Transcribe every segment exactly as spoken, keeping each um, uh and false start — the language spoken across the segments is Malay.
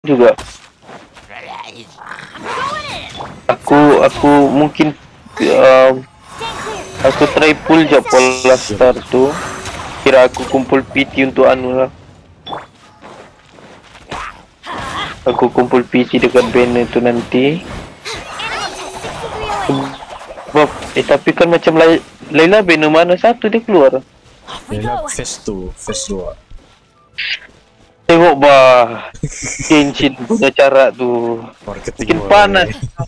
juga. Aku aku mungkin um, aku try pull je pola star tu. Kira aku kumpul P T untuk anu lah. Aku kumpul P T dekat banner tu nanti. Sebab, eh tapi kan macam Lay Layla banner mana satu dia keluar. Layla phase tu, phase dua. Tengok bah, Genshin punya cara tu. Makin panas.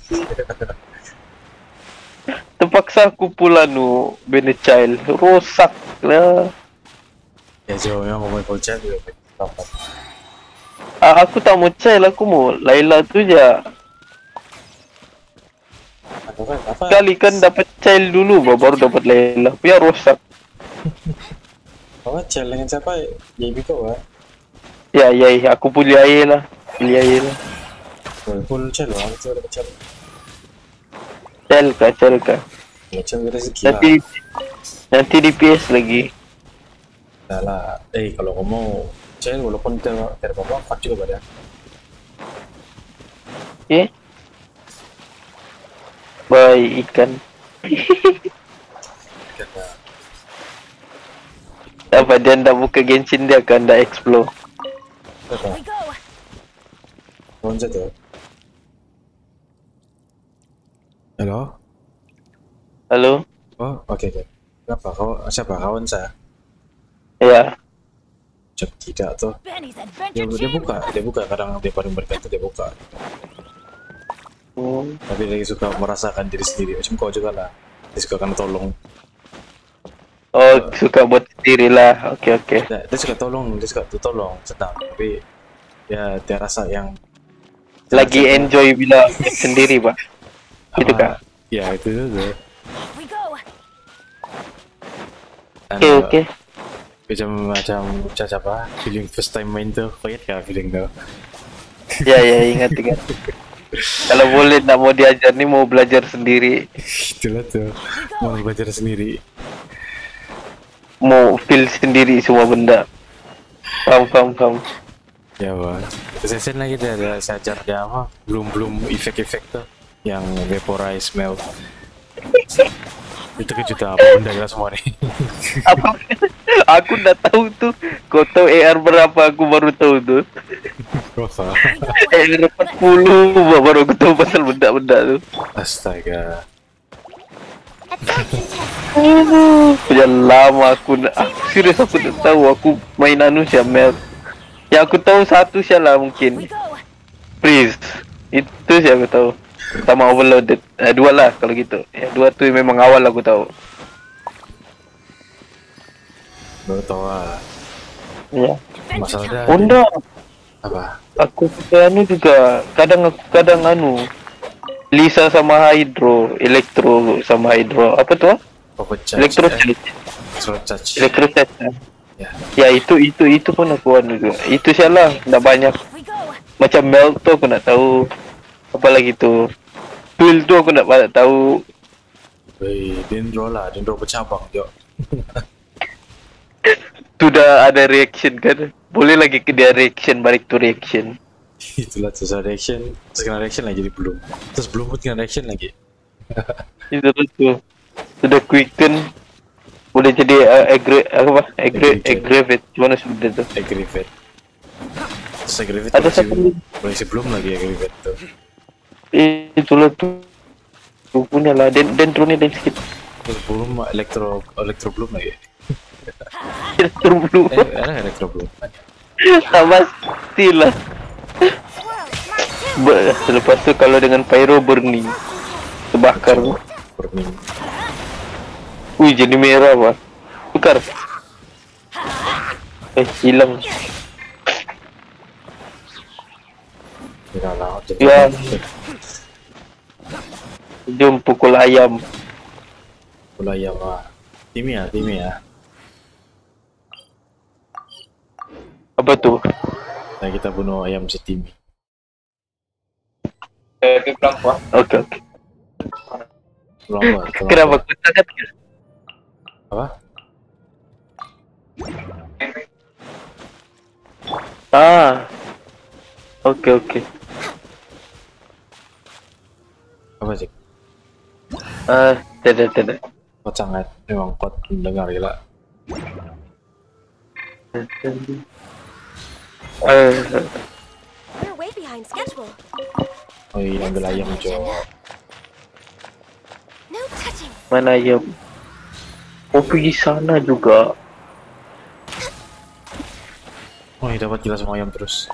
Terpaksa aku pula nu banner child, rosak lah. Ya jauh memang mau main child juga. Ah, aku tak mau child, aku mau Layla tu je. Sekali kan dapat child dulu bah, baru dapat Layla. Biar rosak. Apa child dengan siapa? Ya Biko ah. Ya ya, aku pilih air lah. Pilih air lah. Full child lah, itu dapat child. Child kah, child kah. Macam rezeki lah. Nanti nanti D P S lagi. Dah lah. Eh kalau kau mau child walaupun ter terbawa empat juga pada. Okay. Bye ikan. Apa dia dah buka Genshin dia kan dah explore. Bonza tu. Halo. Halo. Oh, okey okey. Kenapa kau siapa kawan saya? Ya. Macam tidak tuh. Dia, dia buka, dia buka kadang dia paling berkata dia buka. Hmm. Tapi dia suka merasakan diri sendiri macam kau juga lah. Dia suka kena tolong. Oh, uh, suka buat sendiri lah. Okey okey. Dia, dia suka tolong, dia suka tu tolong senang. Tapi dia dia rasa yang lagi enjoy bila sendiri pak. Itu kan? Ya itu tu. Oke oke. Macam macam macam apa? Feeling first time main tu, kau ingat kan feeling tu? Ya ya ingat ingat. Kalau boleh nak mau diajar ni mau belajar sendiri. Itulah tu. Mau belajar sendiri. Mau feel sendiri semua benda. Faham faham faham. Ya bang. Sesen lagi dia ada saya ajar dia apa? Belum belum efek-efek tu yang vaporize melt. Itu kejutan apa benda kita semua ni. Apa? Aku dah tahu tu. Kau tahu A R berapa? Aku baru tahu tu. Berapa? A R empat puluh baru aku tahu pasal benda-benda tu. Astaga. Sudah lama aku nak. Aku serius aku tak tahu. Aku main anu siya melt. Yang aku tahu satu siya lah mungkin. Freeze. Itu siya aku tahu. Sama overloaded. Eh, dua lah kalau gitu. Ya, dua tu memang awal aku tahu. Baru tahu lah. Ya. Masalah dia. Honda. Apa? Aku suka anu juga. Kadang aku kadang anu. Lisa sama Hydro, Elektro sama Hydro. Apa tu? Apa charge? Elektro eh? charge. Elektro charge. Elektro charge. Ya. Ya itu itu itu pun aku anu juga. Itu salah, dah banyak. Macam melt tu aku nak tahu. Apa lagi tu? Tool tu aku nak nak tahu. Wei, dendro lah, dendro bercabang jo. Tu dah ada reaction kan? Boleh lagi ke dia reaction balik tu reaction. Itulah terus ada reaction, terus kena reaction lagi jadi belum. Terus belum pun kena reaction lagi. Itu tu. Sudah quicken. Boleh jadi uh, aggra apa? Aggra aggravate. Mana sudah tu? Aggravate. Terus aggravate ada satu boleh sebelum lagi aggravate tu. Eh, itulah tu. Tu punya lah. Dan dan turun ni dan sikit. Terus belum elektro elektro belum lagi. Elektro belum. Eh, ada elektro belum. Tak pastilah. Be, selepas tu kalau dengan pyro burning terbakar tu. Burning. Ui jadi merah pak. Tukar. Eh hilang. Yalah, Ya. Jom pukul ayam. Pukul ayam lah. Timi ya, timi ya. Apa tu? Nah, kita bunuh ayam setimi. Eh, kenapa? Okey okey. Lambat. Kenapa kau sangat? Apa? Ah. Oke oke. Apa sih? Ah, tidak tidak. Kuat sangat, memang kuat mendengar gila. Eh, We're way behind schedule. Oh iya, ambil ayam Jo. No touching. mana ya? Oh pergi sana juga. Oh iya, dapat gila semua ayam terus.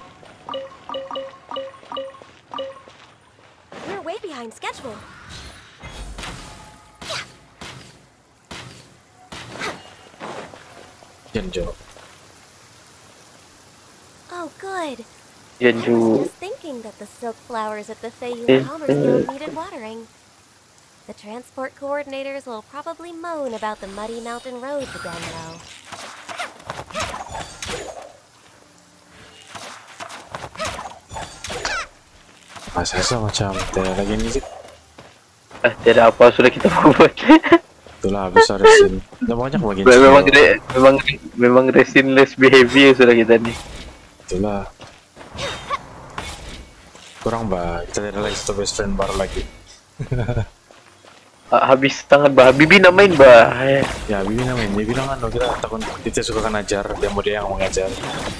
We're way behind schedule. Jan Jo. Oh, good. Ya I was ju. just thinking that the silk flowers at the Eh, Fayum Commerce Guild eh. needed watering. The transport coordinators will probably moan about the muddy mountain roads again, though. Masa macam tidak lagi musik. Ah, tidak apa sudah kita buat. Itulah habis resin. Udah banyak bagian. memang re- memang memang resinless behavior sudah kita nih. Itulah. Kurang bah, kita tidak lagi satu best friend baru lagi. Ah, habis tangan bah, Bibi nak main bah. Eh. Ya, Bibi namain, dia bilang kan, kita takut kita suka kan ajar, dia mau dia yang mengajar.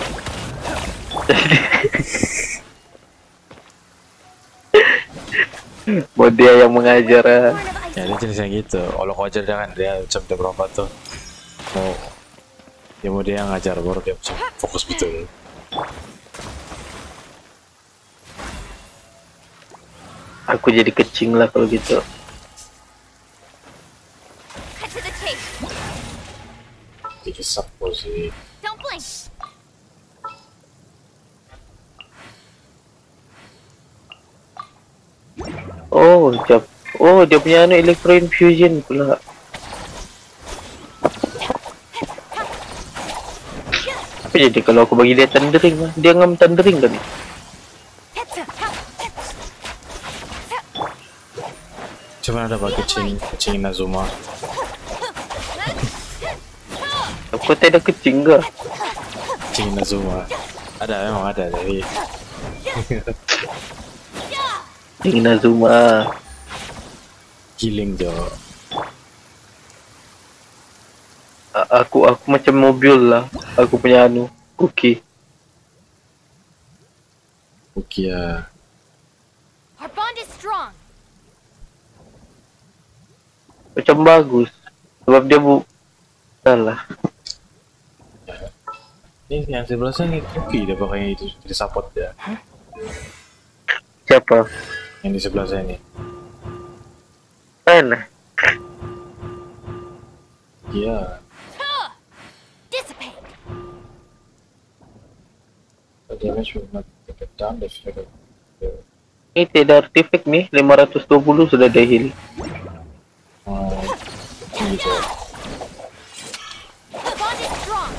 Buat dia yang mengajar. ah. Horn of ice. Ya dia jenisnya gitu, kalau kau ajar dia kan dia macam dia berapa tuh. Mau dia mau dia yang ngajar baru dia macam fokus betul. Aku jadi kecing lah kalau gitu. Cut to the chase. Jadi sapo sih. Don't blink. Oh, dia, oh dia punya anu electro infusion pula. Apa jadi kalau aku bagi dia thundering lah? Dia ngam thundering kan? Coba ada pakai kucing, kucing Inazuma. Aku tak ada kecing ke? Kucing Inazuma. Ada memang ada dari. Inazuma. Killing Jo. A- aku aku macam mobil lah. Aku punya anu cookie. Oke ya. Our bond is strong. Macam bagus. Sebab dia bu salah. Ini yang sebelah sana nih Cookie dia pakai itu jadi support ya. Siapa? Yang di sebelah saya nih. Mana? Iya. Dissipate. The damage will not take down the figure. Ini tidak artifact nih. lima ratus dua puluh sudah ada heal. Oh, gitu. The bond is strong.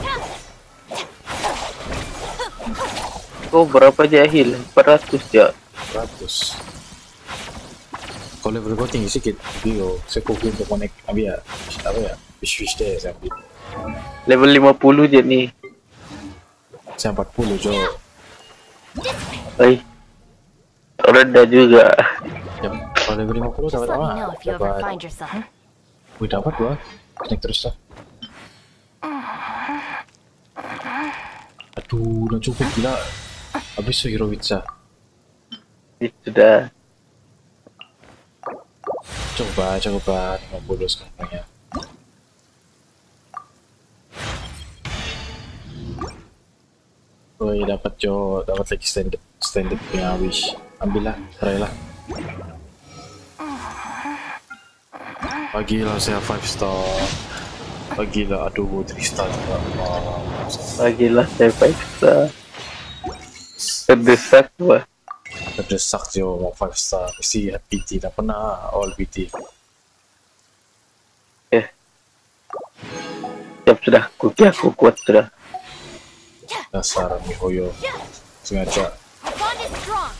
Oh berapa aja heal? empat ratus ya. seratus. Kalau level gue tinggi sedikit, video saya cookie untuk connect abi ya, apa ya, wish wish deh saya ambil. Level lima puluh je nih. Saya empat puluh Jo. Ay. Rendah juga. Ya, kalau level lima puluh Just dapat let me apa? know if you ever Dapat, find yourself. wih dapat gua, connect terus lah. Aduh, udah cukup gila. Habis tuh hero Witsa. Itu dah. Coba, coba lima puluh sekarang ya. Oh iya dapat Jo, dapat lagi standard standard punya wish. Ambillah, try lah. Pagilah saya five star. Pagilah, aduh three star juga. Wow. Bagilah saya paksa. Terdesak gua. Terdesak Jo mau five star. Mesti P T, tak pernah all P T. Eh. Siap sudah. Cookie aku kuat sudah. Dasar mihoyo. Sengaja. Our bond is strong.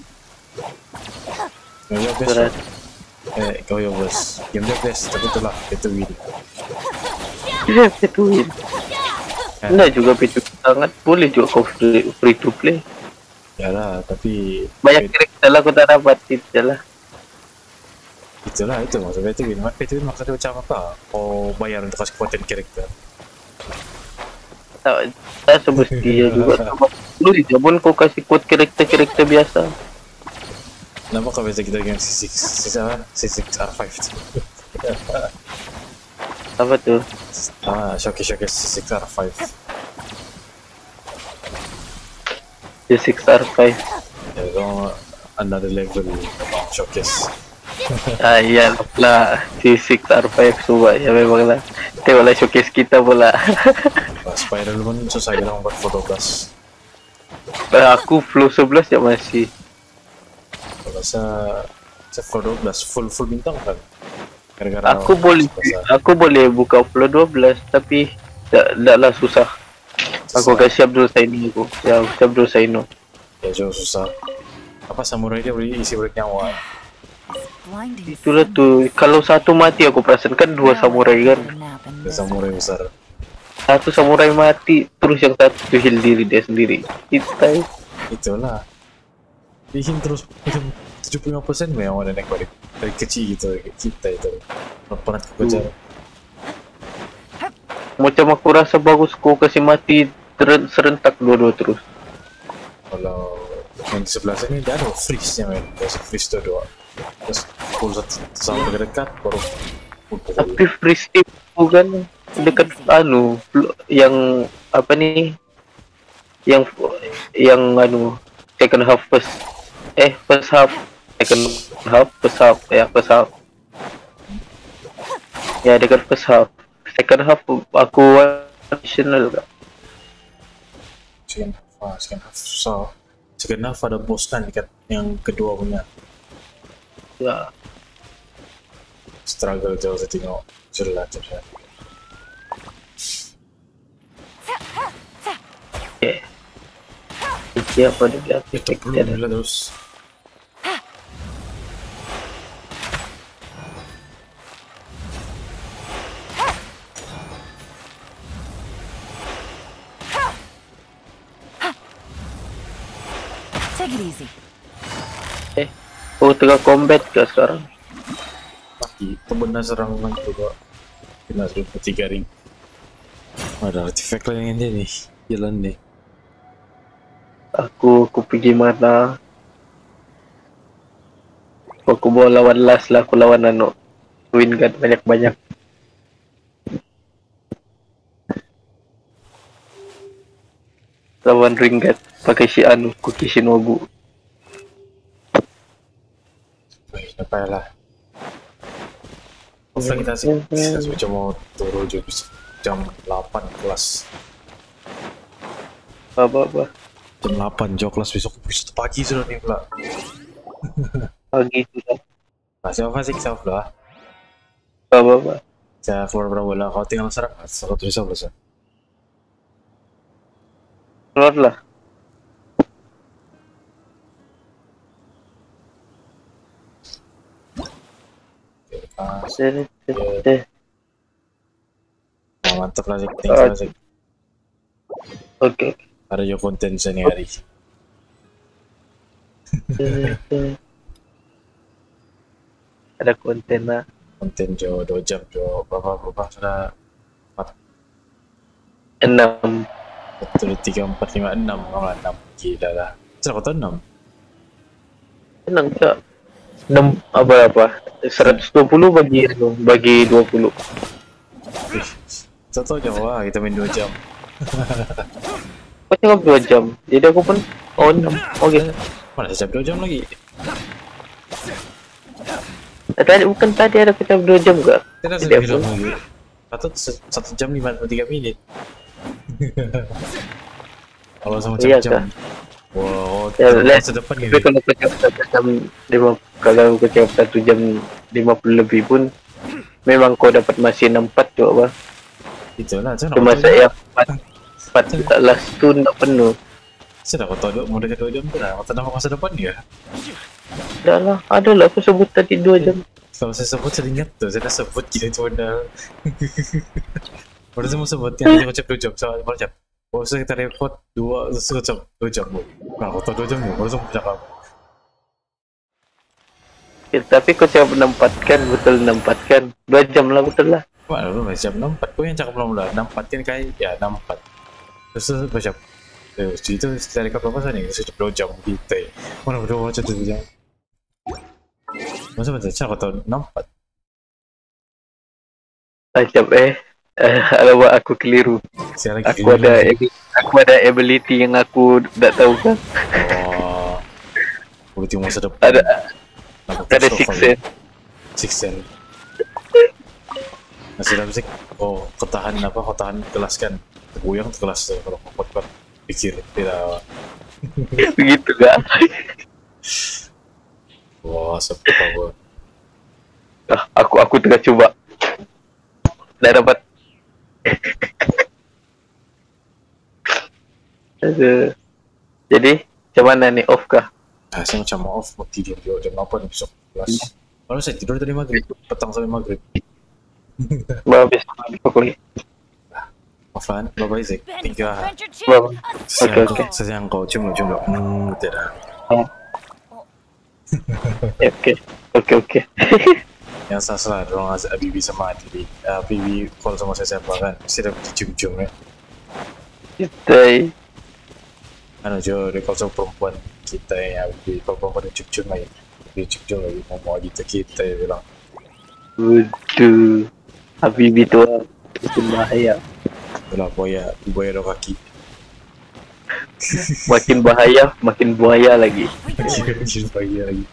Sengaja best. Sudah. Eh, kau ya bos. Game dia best, tapi itulah itu win. Iya, petuin. Enggak juga petu sangat boleh juga kau free, free to play. Yalah, tapi Banyak karakter lah aku tak dapat itu lah. itulah itu maksudnya itu gini, itu maksudnya macam apa? Oh bayar untuk kasih konten karakter. Tak, tak semestinya juga. Lu di Jabon kau kasih quote karakter-karakter biasa. Kenapa kau biasa kita game C six, C six R five tu? Apa tuh? Ah, showcase showcase C six R five. C six R five. Ya, kau another level memang showcase. Ah iya lah, C six R five coba ya memang lah. Tengoklah showcase kita pula. Nah, Spiral pun susah dia membuat foto plus. Aku flow sebelas ya masih. Kalau saya saya flow dua belas full full bintang kan. Gara-gara Aku boleh aku boleh buka flow dua belas tapi tak taklah susah. Aku akan siap dulu saya ini aku. Ya, siap dulu saya ini. Ya jauh susah. Apa samurai dia boleh isi break nyawa. Itulah tuh, kalau satu mati aku perasan kan dua samurai kan. Dia samurai besar. Satu samurai mati, terus yang satu heal diri dia sendiri. Kita Itulah. Bikin terus tujuh puluh lima persen memang ada naik balik dari kecil gitu kita itu. Pernah kejar. macam aku rasa bagus kau kasih mati ter- serentak dua-dua terus. Kalau yang di sebelah sini dia ada freeze-nya men. Kasih freeze tuh doang. Terus pukul satu sampai dekat baru pukul. Tapi freeze itu kan dekat anu yang apa nih? Yang yang anu second half first eh first half second half first half ya first half ya dekat first half second half aku additional kak. Second half, second half susah. Second half ada boss kan dekat yang kedua punya. Ya Struggle jauh saya tengok. Jelas jelas. okay. Siapa dia Itu belum bila terus. Take it easy. eh oh tengah combat ke sekarang? Tapi itu benar serang orang juga. Kena dua tiga ring. Ada artifact lain dia nih. Jalan nih. Aku aku pergi mana? Aku bawa lawan last lah, aku lawan anu win guard banyak-banyak. Lawan ring guard pakai si anu Kuki Shinobu. Wih, apa lah. Oke kita sih, kita macam mau turun juga jam delapan kelas. Apa-apa Jam delapan jauh kelas besok besok pagi sudah nih pula. pagi sudah. Masih apa sih self lah. Apa-apa Saya keluar berapa lah. Kau tinggal serap. Satu tulis apa sih? keluar lah. Ah, Eh, eh, nah, mantap lah sih. Tinggal sih. Oke. Ada juga konten seni hari. Eh, eh. Ada konten lah. Konten jo dua jam jo berapa berapa sudah enam betul tiga empat lima enam malah enam gila lah. Sudah kau tahu enam? Senang tak? enam apa apa? seratus dua puluh bagi anu, bagi dua puluh. Saya tahu jauh lah kita main dua jam. Kau cakap dua jam. Jadi aku pun oh enam. Oke. Mana saya dua jam lagi? Tadi bukan tadi ada kita dua jam ke? Tidak Tidak saya bilang pun. lagi. Satu satu jam lima puluh tiga menit. Kalau sama Iya, jam. Wow, Ya, terus let- masa depan Tapi gini. kalau kau cakap satu jam lima, kalau kau cakap satu jam lima puluh lebih pun, memang kau dapat masih enam empat coba. Itulah, saya Cuma nak tahu. saya empat empat tak last tu nak penuh. Saya dah tahu mau dekat dua jam tu lah. Kata nama masa depan dia. Dah lah, ada lah aku sebut tadi dua jam. Kalau saya sebut saya ingat tu, saya dah sebut gila tu dah. Baru saya mau sebut yang dia macam dua jam, so macam Oh, saya kita record dua, sejam, dua jam bu. Nah, atau dua jam ya, baru sama cakap. Ya, tapi kau siapa menempatkan, betul menempatkan. Dua jam lah betul lah. Wah, lu macam enam empat. Kau yang cakap belum lah, enam empat kan kayak ya enam empat. Terus macam, eh, itu kita record berapa sih nih? Sudah dua jam kita. Mana berdua macam tu jam. Masa macam cakap tahu enam empat. Macam eh, uh, alamak aku keliru. Aku ada, aku ada ability yang aku tak tahu kan. Oh, ability masa depan. Ada, ada six sense. Six sense. Masih dalam sih. Oh, ketahan apa? Ketahan kelas kan? Tergoyang kelas tu kalau kau kuat pikir tidak. Begitu kan? Wah, sampai tahu. Ah, aku aku tengah cuba. Dah dapat. Jadi, macam mana nih, off kah? Ah, saya macam mau off, mau tidur dia jam delapan besok kelas. Kalau saya tidur dari maghrib, petang sampai maghrib. Habis pukul. Offline, bye bye Zik. Thank you. Oke oke. Saya yang kau cium cium dok. Hmm, tidak. Oke oke oke. Yang salah dorong Abibi sama Adi. Abibi call sama saya siapa kan? Saya dapat cium-cium ya. Kita Anu jo, dia call sama perempuan kita ya. Abibi call perempuan dia cium-cium lagi. Dia cium-cium lagi ngomong gitu kita dia bilang. Waduh, Habibi tu itu bahaya. Itulah buaya, buaya dua kaki. Makin bahaya, makin buaya lagi. Makin buaya lagi.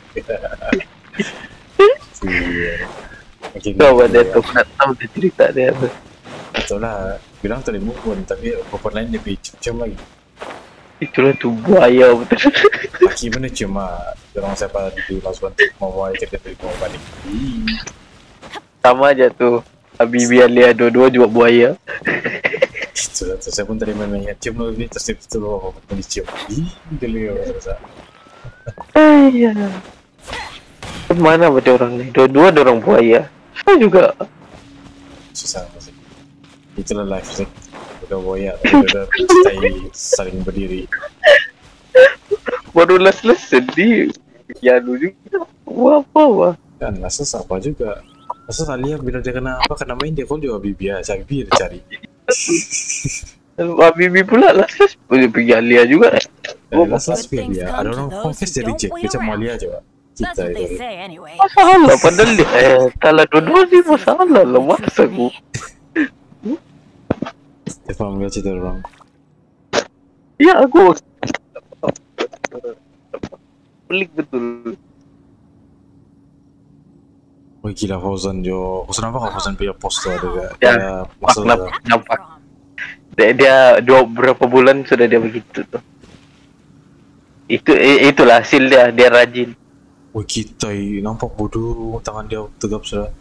Coba dia tu nak tahu dia cerita dia tu. Betul lah, bilang tadi move on tapi perempuan lain dia pergi cium-cium lagi. Itulah tu buaya betul. Laki mana cuma orang siapa di last one mau buat kita pergi mau balik. Sama aja tu. Habibi Alia dua-dua juga buaya. Itulah tu saya pun tadi main-main cium lagi terus itu loh mau dicium. Ih, geli ya rasa. Ayah. Mana ada orang ni? Dua-dua ada orang buaya. Saya juga. Susah masih. Itulah life sih. Udah buaya, udah stay saling berdiri. Baru les-les sedih. Ya lu juga. Wah apa wah. Kan rasa apa juga. Rasa Alia bila dia kena apa kena main dia call dia Habibi ya. Habibi dia cari. Habibi pula les-les pergi Alia juga. Oh, rasa speed dia. Ada orang confess dia reject. Macam Alia aja. Kita itu. Masalah padahal dia eh kalau dua-dua sih masalah lah masa aku. Dia faham gak cerita orang? Ya aku pelik betul. Wah gila Fauzan jo. Fauzan apa kau Fauzan punya post tu ada gak? Ya, Dia masalah. nampak. Dia, dia dua berapa bulan sudah dia begitu tuh. Itu itulah hasil dia, dia rajin. Wah kita nampak bodoh tangan dia tegap sudah.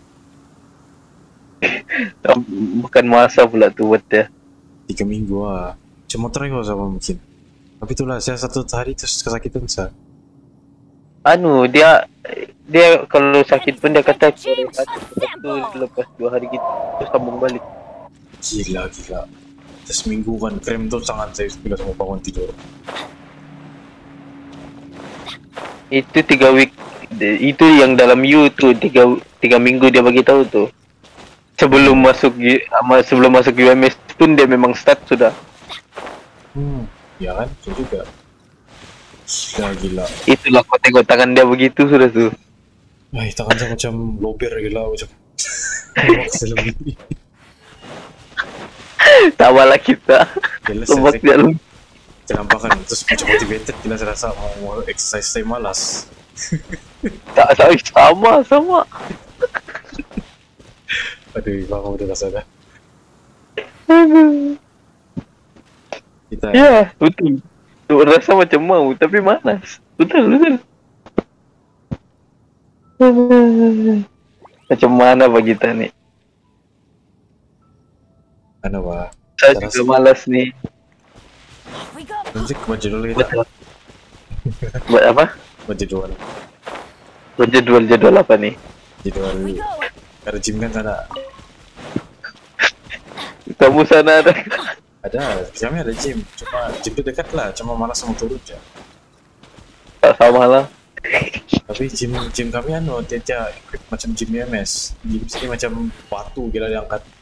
Bukan masa pula tu buat dia. Tiga minggu ah. Cuma try kau sama mungkin. Tapi itulah saya satu hari terus kesakitan sah. Anu dia dia kalau sakit pun dia kata korek satu lepas dua hari gitu terus sambung balik. Gila gila. Terus minggu kan krem tu sangat saya bila semua bangun tidur. Itu tiga week itu yang dalam U tu tiga tiga minggu dia bagi tahu tu. Sebelum masuk sebelum masuk U M S pun dia memang start sudah. Hmm, ya kan itu juga. Gila gila. Itulah kau tengok tangan dia begitu sudah tu. Wah, tangan saya macam lober gila macam. Lebih. Tawalah kita. Sebab dia lu. Ternampakan terus macam motivated gila saya rasa mau exercise saya malas. Tak sama sama. Aduh, bang udah rasa dah. Kita. Ya, betul. Tu rasa macam mau tapi malas. Betul betul. Macam mana bagi kita ni? Ano ba? Saya juga malas ni. Nanti buat jadwal kita. Buat apa? Buat jadwal. Buat jadwal-jadwal apa ni? Jadwal. Ada gym kan sana. Kamu sana ada. Ada, kami ada gym, cuma gym itu dekat lah, cuma malas mau turun aja. Tak sama lah. Tapi gym gym kami anu, dia dia equip macam gym E M S, gym sini macam batu gila diangkat.